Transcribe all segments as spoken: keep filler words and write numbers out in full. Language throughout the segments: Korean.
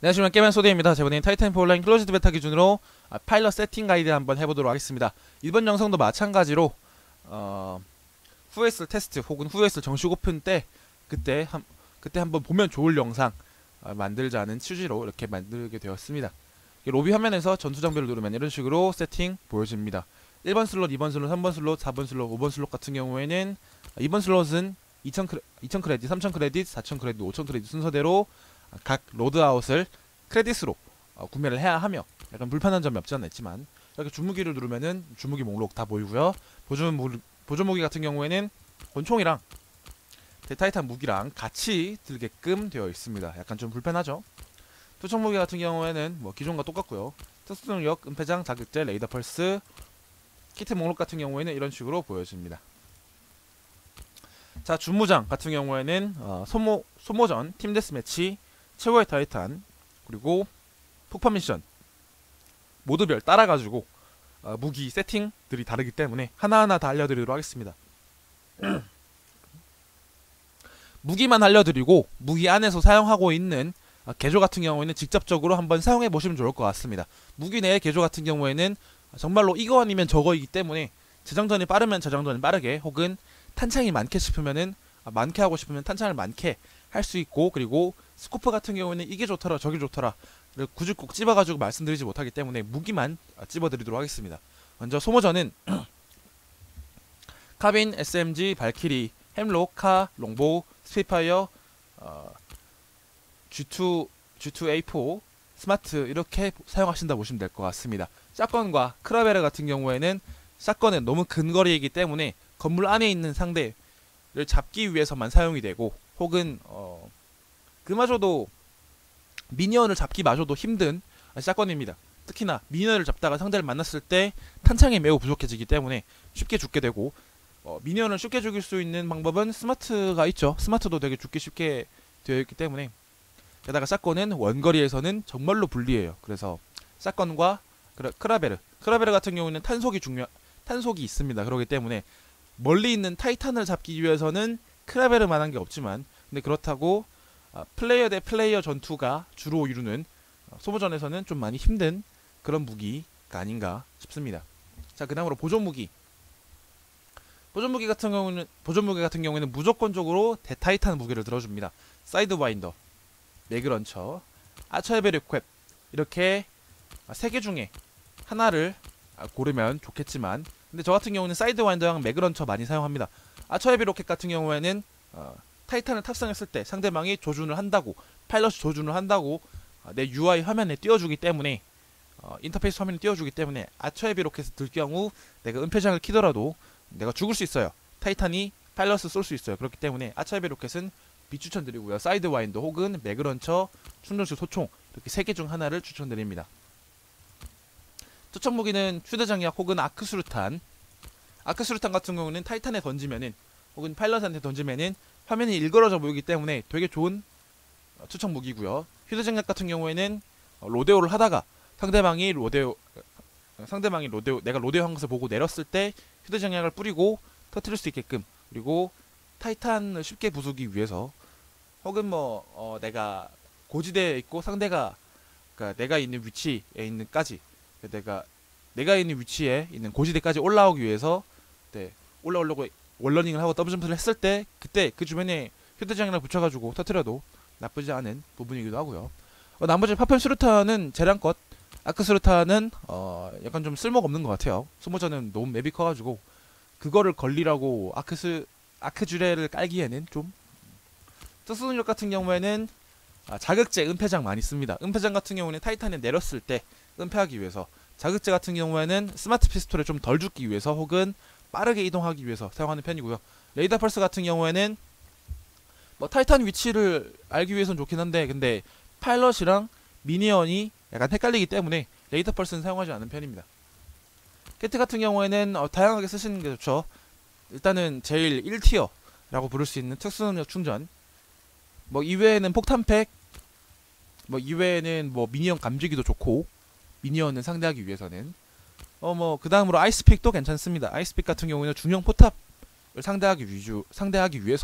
안녕하십니까, 게임의 소대입니다. 이번엔 타이탄폴 온라인 클로즈드 베타 기준으로 아, 파일럿 세팅 가이드 한번 해보도록 하겠습니다. 이번 영상도 마찬가지로 어, 후에스 테스트 혹은 후에스 정식 오픈 때 그때 한, 그때 한번 보면 좋을 영상 어, 만들자는 취지로 이렇게 만들게 되었습니다. 로비 화면에서 전투 장비를 누르면 이런 식으로 세팅 보여집니다. 일 번 슬롯, 이 번 슬롯, 삼 번 슬롯, 사 번 슬롯, 오 번 슬롯 같은 경우에는 이 번 슬롯은 이천 크레딧, 삼천 크레딧, 사천 크레딧, 오천 크레딧 순서대로 각 로드아웃을 크레딧으로 어, 구매를 해야 하며 약간 불편한 점이 없지 않아 있지만 이렇게 주무기를 누르면은 주무기 목록 다 보이고요. 보조, 보조무기 같은 경우에는 권총이랑 대타이탄 무기랑 같이 들게끔 되어 있습니다. 약간 좀 불편하죠. 투척무기 같은 경우에는 뭐 기존과 똑같고요. 특수능력, 은폐장, 자극제, 레이더 펄스, 키트 목록 같은 경우에는 이런 식으로 보여집니다. 자, 주무장 같은 경우에는 어, 소모, 소모전, 팀데스매치, 최고의 타이탄, 그리고 폭파 미션 모드별 따라가지고 어, 무기 세팅들이 다르기 때문에 하나하나 다 알려드리도록 하겠습니다. 무기만 알려드리고 무기 안에서 사용하고 있는 어, 개조 같은 경우에는 직접적으로 한번 사용해 보시면 좋을 것 같습니다. 무기 내의 개조 같은 경우에는 정말로 이거 아니면 저거이기 때문에 재장전이 빠르면 재장전이 빠르게, 혹은 탄창이 많게 싶으면은 아, 많게 하고 싶으면 탄창을 많게 할 수 있고, 그리고 스코프 같은 경우에는 이게 좋더라 저게 좋더라 굳이 꼭 찝어가지고 말씀드리지 못하기 때문에 무기만 찝어드리도록 하겠습니다. 먼저 소모전은 카빈, 에스엠지, 발키리, 햄록, 카, 롱보우, 스피파이어, 어, 지투, 지투 에이포, 스마트 이렇게 사용하신다 보시면 될 것 같습니다. 샷건과 크라베르 같은 경우에는 샷건은 너무 근거리이기 때문에 건물 안에 있는 상대를 잡기 위해서만 사용이 되고, 혹은 어, 그마저도 미니언을 잡기마저도 힘든 샷건입니다. 특히나 미니언을 잡다가 상대를 만났을 때 탄창이 매우 부족해지기 때문에 쉽게 죽게 되고, 어, 미니언을 쉽게 죽일 수 있는 방법은 스마트가 있죠. 스마트도 되게 죽기 쉽게 되어 있기 때문에, 게다가 샷건은 원거리에서는 정말로 불리해요. 그래서 샷건과 크라베르 크라베르 같은 경우는 탄속이 중요 탄속이 있습니다. 그렇기 때문에 멀리 있는 타이탄을 잡기 위해서는 크라베르만한 게 없지만, 근데 그렇다고 아, 플레이어 대 플레이어 전투가 주로 이루는 어, 소모전에서는 좀 많이 힘든 그런 무기가 아닌가 싶습니다. 자, 그 다음으로 보조무기. 보조무기 같은 경우는 보조무기 같은 경우에는 무조건적으로 대타이탄 무기를 들어줍니다. 사이드 와인더, 매그런처, 아처헤베 리퀘, 이렇게 세 개 중에 하나를 고르면 좋겠지만, 근데 저 같은 경우는 사이드 와인더랑 매그런처 많이 사용합니다. 아처헤비 로켓 같은 경우에는 어, 타이탄을 탑승했을 때 상대방이 조준을 한다고, 파일럿이 조준을 한다고 어, 내 유아이 화면에 띄워주기 때문에, 어, 인터페이스 화면에 띄워주기 때문에 아처헤비 로켓을 들 경우 내가 은폐장을 키더라도 내가 죽을 수 있어요. 타이탄이 파일럿을 쏠 수 있어요. 그렇기 때문에 아처헤비 로켓은 비추천드리고요. 사이드 와인더 혹은 매그런처, 충전식 소총, 이렇게 세 개 중 하나를 추천드립니다. 투척 무기는 휴대장약 혹은 아크수류탄. 아크수류탄 같은 경우는 타이탄에 던지면은, 혹은 파일럿한테 던지면은 화면이 일그러져 보이기 때문에 되게 좋은 투척 무기고요. 휴대장약 같은 경우에는 로데오를 하다가 상대방이 로데오 상대방이 로데오 내가 로데오 한 것을 보고 내렸을 때 휴대장약을 뿌리고 터뜨릴 수 있게끔, 그리고 타이탄을 쉽게 부수기 위해서, 혹은 뭐 어, 내가 고지대에 있고 상대가, 그러니까 내가 있는 위치에 있는까지, 내가 내가 있는 위치에 있는 고지대까지 올라오기 위해서, 네, 올라오려고 월러닝을 하고 더블점프를 했을 때 그때 그 주변에 휴대장이랑 붙여가지고 터트려도 나쁘지 않은 부분이기도 하고요. 어, 나머지 파편 수류탄은 재량껏, 아크 수류탄은 어, 약간 좀 쓸모가 없는 것 같아요. 소모전은 너무 맵이 커가지고 그거를 걸리라고 아크스 아크 주레를 깔기에는 좀. 특수능력 같은 경우에는 아, 자극제, 은폐장 많이 씁니다. 은폐장 같은 경우는 타이탄에 내렸을 때 은폐하기 위해서, 자극제 같은 경우에는 스마트 피스톨에 좀 덜 죽기 위해서, 혹은 빠르게 이동하기 위해서 사용하는 편이고요. 레이더 펄스 같은 경우에는 뭐 타이탄 위치를 알기 위해서는 좋긴 한데, 근데 파일럿이랑 미니언이 약간 헷갈리기 때문에 레이더 펄스는 사용하지 않는 편입니다. 캐트 같은 경우에는 어, 다양하게 쓰시는 게 좋죠. 일단은 제일 일 티어라고 부를 수 있는 특수능력 충전, 뭐 이외에는 폭탄팩, 뭐 이외에는 뭐 미니언 감지기도 좋고, 미니언을 상대하기 위해서는 어 뭐 그 다음으로 아이스픽도 괜찮습니다. 아이스픽 같은 경우는 중형 포탑을 상대하기 위주 상대하기 위해서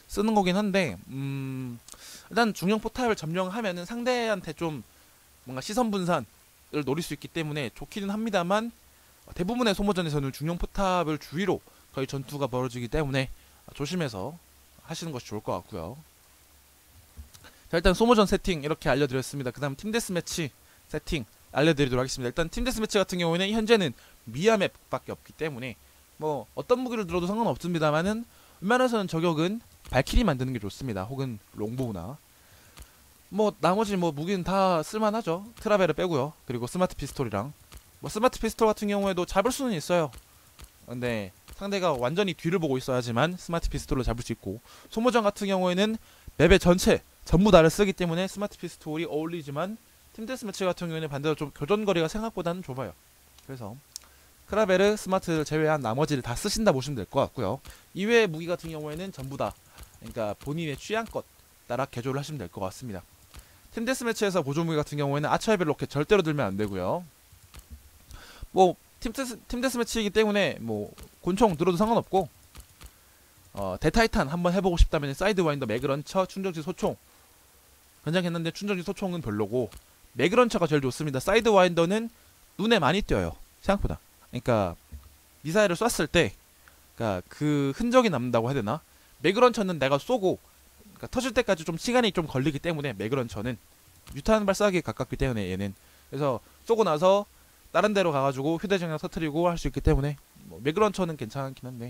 쓰는 거긴 한데 음 일단 중형 포탑을 점령하면은 상대한테 좀 뭔가 시선 분산을 노릴 수 있기 때문에 좋기는 합니다만 대부분의 소모전에서는 중형 포탑을 주위로 거의 전투가 벌어지기 때문에 조심해서 하시는 것이 좋을 것 같고요. 자, 일단 소모전 세팅 이렇게 알려드렸습니다. 그 다음 팀데스매치 세팅 알려드리도록 하겠습니다. 일단 팀데스매치 같은 경우에는 현재는 미아 맵밖에 없기 때문에 뭐 어떤 무기를 들어도 상관없습니다만은 웬만해서는 저격은 발키리 만드는 게 좋습니다. 혹은 롱보우나 뭐 나머지 뭐 무기는 다 쓸만하죠. 트라벨을 빼고요. 그리고 스마트 피스톨이랑 뭐 스마트 피스톨 같은 경우에도 잡을 수는 있어요. 근데 상대가 완전히 뒤를 보고 있어야지만 스마트 피스톨로 잡을 수 있고, 소모전 같은 경우에는 맵의 전체 전부 다를 쓰기 때문에 스마트 피스톨이 어울리지만 팀데스매치 같은 경우에는 반대로 좀 교전거리가 생각보다는 좁아요. 그래서 크라베르, 스마트를 제외한 나머지를 다 쓰신다 보시면 될 것 같고요. 이외의 무기 같은 경우에는 전부 다 그러니까 본인의 취향껏 따라 개조를 하시면 될 것 같습니다. 팀데스매치에서 보조 무기 같은 경우에는 아처헤비 로켓 절대로 들면 안 되고요. 뭐 팀데스, 팀데스매치이기 때문에 뭐 곤총 들어도 상관없고, 어, 대타이탄 한번 해보고 싶다면 사이드 와인더, 매그런처, 충전지 소총 괜찮겠는데 충전지 소총은 별로고 매그런처가 제일 좋습니다. 사이드 와인더는 눈에 많이 띄어요 생각보다. 그러니까 미사일을 쐈을 때 그러니까 그 흔적이 남는다고 해야 되나? 매그런처는 내가 쏘고 그러니까 터질 때까지 좀 시간이 좀 걸리기 때문에 매그런처는 유탄 발사기에 가깝기 때문에 얘는 그래서 쏘고 나서 다른 데로 가가지고 휴대전화 터트리고 할 수 있기 때문에 뭐 매그런처는 괜찮긴 한데,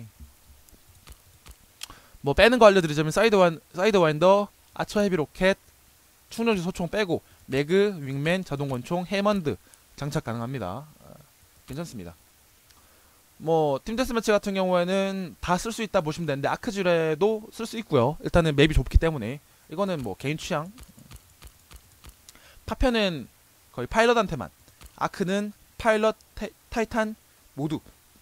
뭐 빼는 거 알려드리자면 사이드 와인, 사이드 와인더, 아처 헤비 로켓, 충전지 소총 빼고 매그, 윙맨, 자동권총, 해먼드 장착 가능합니다. 어, 괜찮습니다. 뭐 팀데스매치 같은 경우에는 다 쓸 수 있다 보시면 되는데 아크지레도 쓸 수 있고요. 일단은 맵이 좁기 때문에 이거는 뭐 개인 취향. 파편은 거의 파일럿한테만, 아크는 파일럿, 타, 타이탄 모두,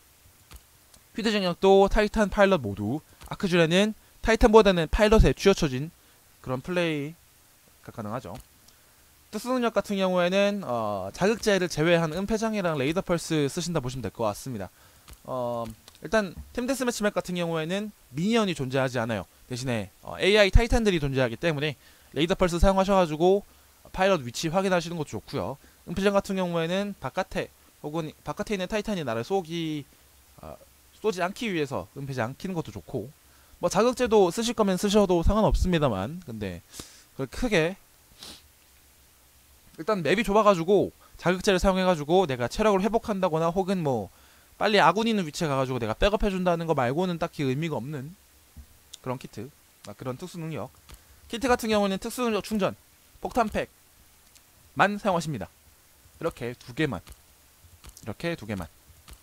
휴대전력도 타이탄 파일럿 모두, 아크지레는 타이탄보다는 파일럿에 쥐어쳐진 그런 플레이가 가능하죠. 특수능력 같은 경우에는 어, 자극제를 제외한 은폐장이랑 레이더 펄스 쓰신다 보시면 될 것 같습니다. 어, 일단 팀데스매치 맵 같은 경우에는 미니언이 존재하지 않아요. 대신에 어, 에이아이 타이탄들이 존재하기 때문에 레이더 펄스 사용하셔가지고 파일럿 위치 확인하시는 것도 좋고요. 은폐장 같은 경우에는 바깥에 혹은 바깥에 있는 타이탄이 나를 쏘기 어, 쏘지 않기 위해서 은폐장 키는 것도 좋고, 뭐 자극제도 쓰실 거면 쓰셔도 상관없습니다만 근데 크게 일단 맵이 좁아가지고 자극제를 사용해가지고 내가 체력을 회복한다거나 혹은 뭐 빨리 아군 있는 위치에 가가지고 내가 백업해준다는 거 말고는 딱히 의미가 없는 그런 키트, 아, 그런 특수능력 키트 같은 경우는 특수능력 충전, 폭탄팩만 사용하십니다. 이렇게 두 개만, 이렇게 두 개만.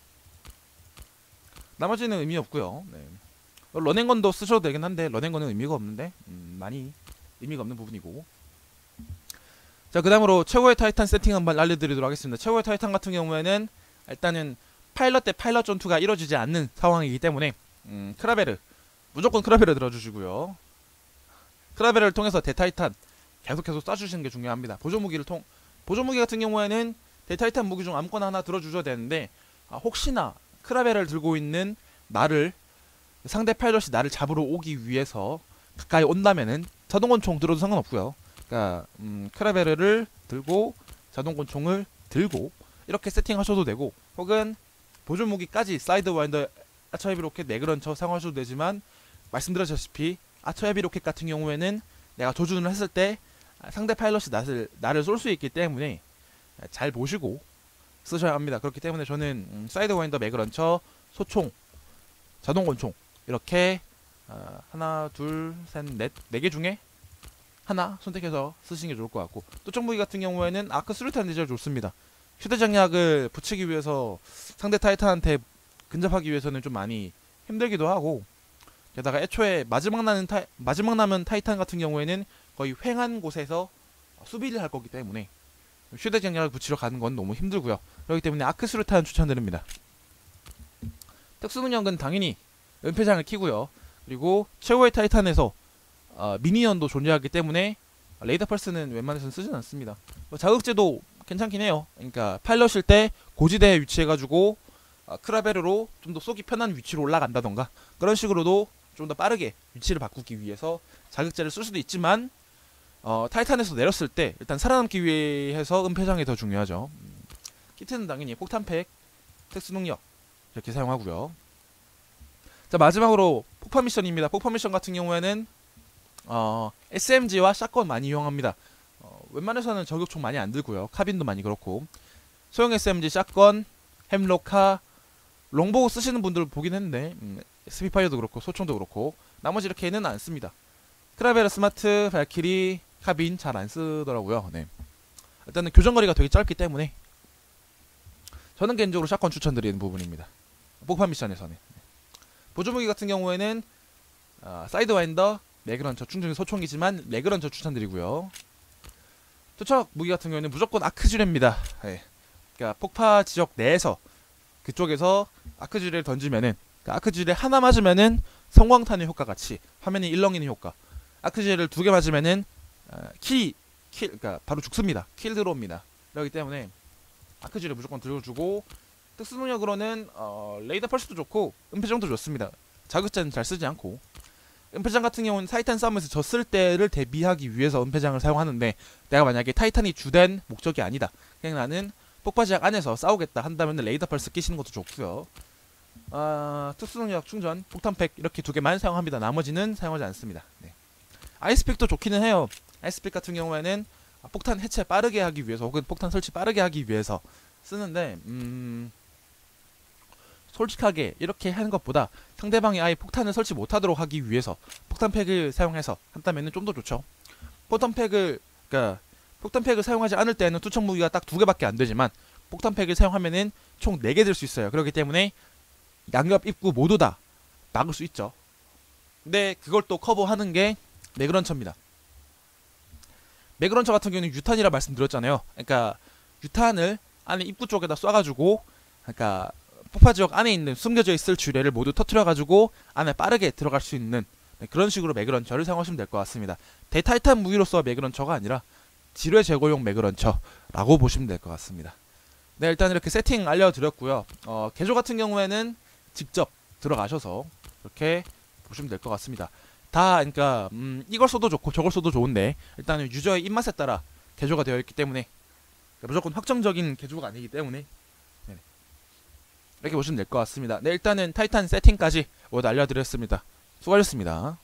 나머지는 의미 없고요. 네. 런앤건도 쓰셔도 되긴 한데 런앤건은 의미가 없는데 음, 많이 의미가 없는 부분이고. 자, 그 다음으로 최고의 타이탄 세팅 한번 알려드리도록 하겠습니다. 최고의 타이탄 같은 경우에는 일단은 파일럿 대 파일럿 전투가 이루어지지 않는 상황이기 때문에 음, 크라베르 무조건 크라베르 들어주시고요. 크라베르를 통해서 대타이탄 계속해서 쏴주시는 게 중요합니다. 보조무기를 통 보조무기 같은 경우에는 대타이탄 무기 중 아무거나 하나 들어주셔야 되는데, 아, 혹시나 크라베르를 들고 있는 나를 상대 파일럿이 나를 잡으러 오기 위해서 가까이 온다면은 자동권총 들어도 상관없고요. 그러니까 음, 크라베르를 들고 자동권총을 들고 이렇게 세팅하셔도 되고, 혹은 보조무기까지 사이드 와인더, 아처 헤비 로켓, 매그런처 사용하셔도 되지만 말씀드렸다시피 아처 헤비 로켓 같은 경우에는 내가 조준을 했을 때 상대 파일럿이 나를, 나를 쏠 수 있기 때문에 잘 보시고 쓰셔야 합니다. 그렇기 때문에 저는 음, 사이드 와인더, 매그런처, 소총, 자동권총 이렇게 어, 하나, 둘, 셋, 넷, 네 개 중에 하나 선택해서 쓰시는 게 좋을 것 같고, 또정무기 같은 경우에는 아크 수류탄이 제일 좋습니다. 휴대장약을 붙이기 위해서 상대 타이탄한테 근접하기 위해서는 좀 많이 힘들기도 하고, 게다가 애초에 마지막 남은, 타이, 마지막 남은 타이탄 같은 경우에는 거의 횡한 곳에서 수비를 할 거기 때문에 휴대장약을 붙이러 가는 건 너무 힘들고요. 그렇기 때문에 아크 수류탄 추천드립니다. 특수능력은 당연히 은폐장을 키고요. 그리고 최고의 타이탄에서 어, 미니언도 존재하기 때문에 레이더 펄스는 웬만해서는 쓰진 않습니다. 뭐 자극제도 괜찮긴 해요. 그러니까 파일럿일 때 고지대에 위치해가지고 어, 크라베르로 좀 더 쏘기 편한 위치로 올라간다던가 그런 식으로도 좀 더 빠르게 위치를 바꾸기 위해서 자극제를 쓸 수도 있지만 어, 타이탄에서 내렸을 때 일단 살아남기 위해서 은폐장이 더 중요하죠. 음, 키트는 당연히 폭탄팩, 특수 능력 이렇게 사용하고요. 자, 마지막으로 폭파 미션입니다. 폭파 미션 같은 경우에는 어, 에스엠지와 샷건 많이 이용합니다. 어, 웬만해서는 저격총 많이 안 들고요. 카빈도 많이 그렇고 소형 에스엠지, 샷건, 햄로카, 롱보우 쓰시는 분들 보긴 했는데 음, 스피파이어도 그렇고 소총도 그렇고 나머지 이렇게는 안 씁니다. 크라베르, 스마트, 발키리, 카빈 잘 안 쓰더라고요. 네. 일단은 교전거리가 되게 짧기 때문에 저는 개인적으로 샷건 추천드리는 부분입니다. 폭파 미션에서는. 보조무기 같은 경우에는 어, 사이드와인더, 매그런처, 충전기 소총이지만 매그런처 추천드리고요. 투척 무기 같은 경우에는 무조건 아크지뢰입니다. 네. 그러니까 폭파 지역 내에서 그쪽에서 아크지뢰를 던지면은 그러니까 아크지뢰 하나 맞으면은 성광탄의 효과 같이 화면이 일렁이는 효과. 아크지뢰를 두 개 맞으면은 어, 킬, 킬, 그러니까 바로 죽습니다. 킬 들어옵니다. 그렇기 때문에 아크지뢰 무조건 들어주고 특수 능력으로는 어, 레이더 펄스도 좋고 은폐장도 좋습니다. 자극제는 잘 쓰지 않고 은폐장 같은 경우는 타이탄 싸움에서 졌을 때를 대비하기 위해서 은폐장을 사용하는데 내가 만약에 타이탄이 주된 목적이 아니다. 그냥 나는 폭파지역 안에서 싸우겠다 한다면 레이더 펄스 끼시는 것도 좋고요. 어, 특수 능력 충전, 폭탄팩 이렇게 두 개만 사용합니다. 나머지는 사용하지 않습니다. 네. 아이스픽도 좋기는 해요. 아이스픽 같은 경우에는 폭탄 해체 빠르게 하기 위해서 혹은 폭탄 설치 빠르게 하기 위해서 쓰는데 음... 솔직하게 이렇게 하는 것보다 상대방이 아예 폭탄을 설치 못하도록 하기 위해서 폭탄팩을 사용해서 한다면 좀 더 좋죠. 폭탄팩을 그러니까 폭탄팩을 사용하지 않을 때는 투척 무기가 딱 두 개밖에 안 되지만 폭탄팩을 사용하면은 총 네 개 들 수 있어요. 그렇기 때문에 양옆 입구 모두 다 막을 수 있죠. 근데 그걸 또 커버하는 게 매그런처입니다. 매그런처 같은 경우는 유탄이라 말씀드렸잖아요. 그러니까 유탄을 안에 입구 쪽에다 쏴가지고 그러니까 폭파지역 안에 있는 숨겨져 있을 주뢰를 모두 터트려가지고 안에 빠르게 들어갈 수 있는 네, 그런 식으로 매그런처를 사용하시면 될 것 같습니다. 대타이탄 무기로서 매그런처가 아니라 지뢰 제거용 매그런처라고 보시면 될 것 같습니다. 네, 일단 이렇게 세팅 알려드렸고요. 어, 개조 같은 경우에는 직접 들어가셔서 이렇게 보시면 될 것 같습니다. 다 그러니까 음, 이걸 써도 좋고 저걸 써도 좋은데 일단은 유저의 입맛에 따라 개조가 되어 있기 때문에 무조건 확정적인 개조가 아니기 때문에 네, 이렇게 보시면 될 것 같습니다. 네, 일단은 타이탄 세팅까지 모두 알려드렸습니다. 수고하셨습니다.